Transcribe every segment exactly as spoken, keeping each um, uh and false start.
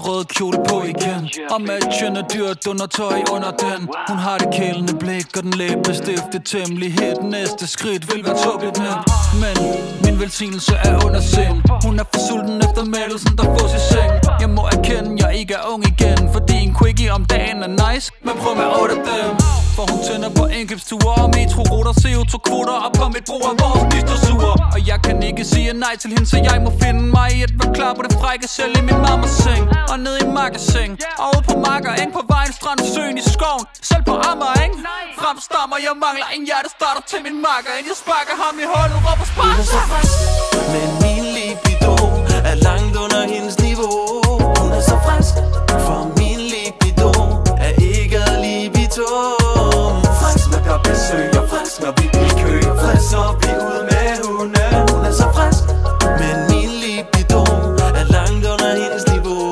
rød kjole på igen. Og matchen er dyrt under tøj under den. Hun har det kælende blik og den læbestift. Det temmelig hit. Næste skridt vil være tåbeligt nemt. Men min velsignelse er under sind. Hun er for sulten efter mættelsen, der fås i seng. Jeg må erkende, jeg ikke er ung igen. Fordi en quickie om dagen er nice, men prøv med otte af dem. For hun tænder på indkøbsture og metroruter, C O to kvoter og på mit brug af vores nystersure. Og jeg kan ikke sige nej til hende, så jeg må finde mig i at være klar på det frække selv i min mammas seng. Og ned i magasin, og ude på marker, eng på vejen, strand, søen i skoven. Selv på Amager, eng. Fremstammer, jeg mangler en hjertestarter til min makker. Inden jeg sparker ham i hullet, råber spark. Hun er så frisk, men min libido er langt under hendes niveau. Hun er så frisk, for min libido er ikke ad libitum. Frisk, når der besøg, og frisk, når vi bliver kø. Frisk, når vi ud med hunde. Hun er så frisk, men min libido er langt under hendes niveau.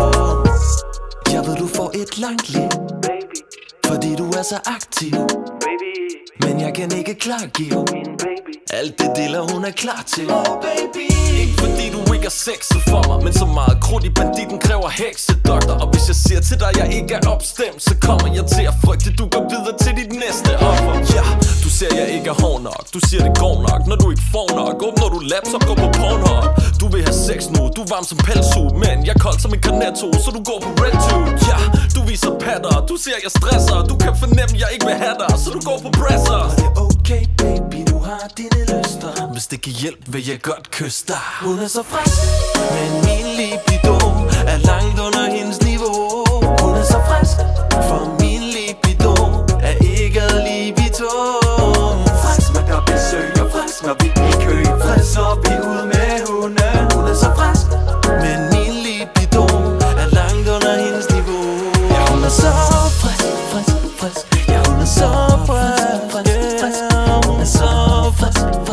Jeg ved, du får et langt liv, baby, fordi du er så aktiv, baby. Men jeg kan ikke klargive alt det deler hun er klar til. Oh baby, ikke fordi du ikke er sexet for mig, men så meget krudt i banditten kræver heksedoktor. Og hvis jeg siger til dig, jeg ikke er opstemt, så kommer jeg til at frygte, du går videre til dit næste offer. Ja, du ser jeg ikke er hård nok, du siger det går nok. Når du ikke får nok, åbner du laptop, går på Pornhub. Du vil have sex nu, du er varm som pelshud, men jeg er kold som en Cornetto, så du går på RedTube. Ja, du viser patter, du ser jeg stresser. Du kan fornemme, jeg ikke vil have dig, så du går på presser. Og det er okay baby, du har dine lyster. Hvis det kan hjælpe, vil jeg godt kysse dig. Hun er så frisk, men min libido er langt under hendes niveau. Hun er så frisk, for min libido er ikke ad libitum. Frisk, når der besøg, og frisk, når vi bliver kø. Frisk, når vi ud med hunde. Hun er så frisk, men min libido er langt under hendes niveau. Ja, hun er så frisk, frisk, frisk. Ja, hun er så frisk, frisk, frisk. Hun er så frisk, frisk.